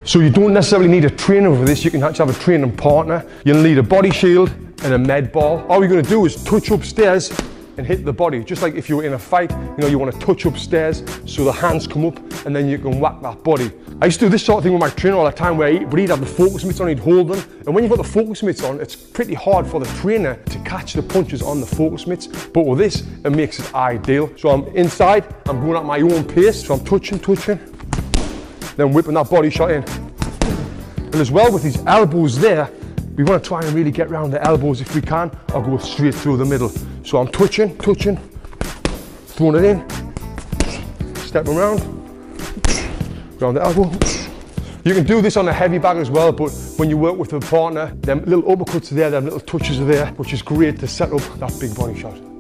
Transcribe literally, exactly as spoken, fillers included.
So you don't necessarily need a trainer for this, you can actually have a training partner. You'll need a body shield and a med ball. All you're going to do is touch upstairs and hit the body. Just like if you were in a fight, you know, you want to touch upstairs so the hands come up and then you can whack that body. I used to do this sort of thing with my trainer all the time where he, but he'd have the focus mitts on, he'd hold them. And when you've got the focus mitts on, it's pretty hard for the trainer to catch the punches on the focus mitts. But with this, it makes it ideal. So I'm inside, I'm going at my own pace. So I'm touching, touching, then whipping that body shot in. And as well with these elbows there, we want to try and really get around the elbows if we can, or go straight through the middle. So I'm touching, touching, throwing it in, stepping around, around the elbow. You can do this on a heavy bag as well, but when you work with a partner, them little uppercuts are there, them little touches are there, which is great to set up that big body shot.